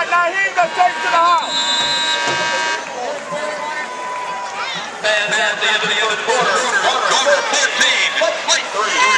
Nyheim that takes to the house. And at the end of the quarter, Garner 14, Clayton